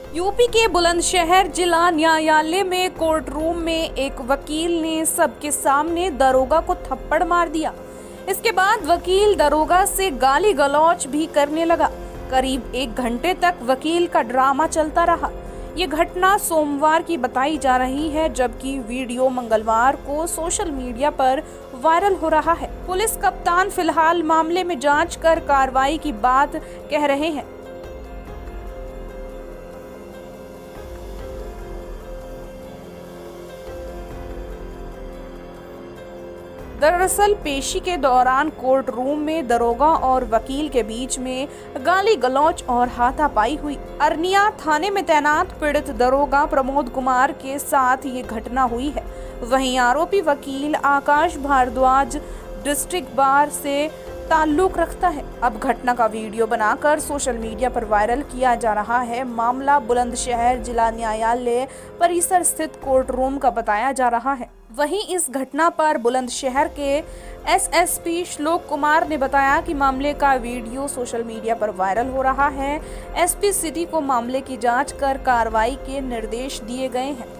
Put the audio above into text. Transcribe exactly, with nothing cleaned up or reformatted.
UP के बुलंदशहर जिला न्यायालय में कोर्ट रूम में एक वकील ने सबके सामने दरोगा को थप्पड़ मार दिया। इसके बाद वकील दरोगा से गाली गलौज भी करने लगा। करीब एक घंटे तक वकील का ड्रामा चलता रहा। ये घटना सोमवार की बताई जा रही है, जबकि वीडियो मंगलवार को सोशल मीडिया पर वायरल हो रहा है। पुलिस कप्तान फिलहाल मामले में जांच कर कार्रवाई की बात कह रहे हैं। दरअसल पेशी के दौरान कोर्ट रूम में दरोगा और वकील के बीच में गाली गलौज और हाथापाई हुई। अरनिया थाने में तैनात पीड़ित दरोगा प्रमोद कुमार के साथ ये घटना हुई है। वहीं आरोपी वकील आकाश भारद्वाज डिस्ट्रिक्ट बार से ताल्लुक रखता है। अब घटना का वीडियो बनाकर सोशल मीडिया पर वायरल किया जा रहा है। मामला बुलंदशहर जिला न्यायालय परिसर स्थित कोर्ट रूम का बताया जा रहा है। वहीं इस घटना पर बुलंदशहर के एसएसपी श्लोक कुमार ने बताया कि मामले का वीडियो सोशल मीडिया पर वायरल हो रहा है। एसपी सिटी को मामले की जांच कर कार्रवाई के निर्देश दिए गए हैं।